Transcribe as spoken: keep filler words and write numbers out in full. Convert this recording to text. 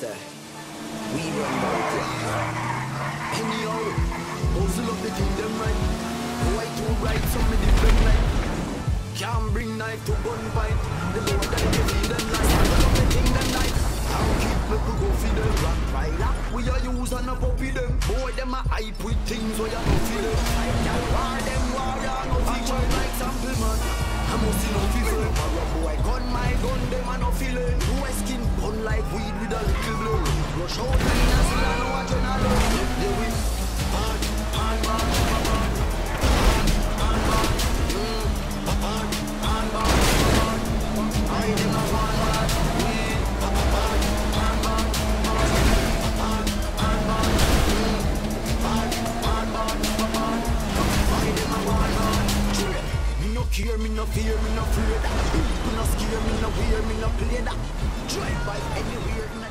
say, we run bout it. Anyhow, hustle up the thing them right. White to right, some of different right. Can't bring knife to gunfight. The Lord that they feed them like. Hustle up the thing them like. I'll keep people go feed them. Rock rider, we are using a puppy them. Boy, them a hype with things where you no feel them. Y'all war them, war ya no feature like sample man. I must see no people. Boy, gun my gun, them a no feel it. No skin gun like weed with a little blow. Rush out like a still I know what you know. They win. Hard, hard, hard, hard, hard, hard, hard, hard, hard, I dem a one hard, win. Hard, hard, hard, hard, hard, hard, hard, hard, hard, I dem a one hard. Me no care, me no fear, me no afraid. Me no scare, me no wear, me no play that. Drive by anywhere.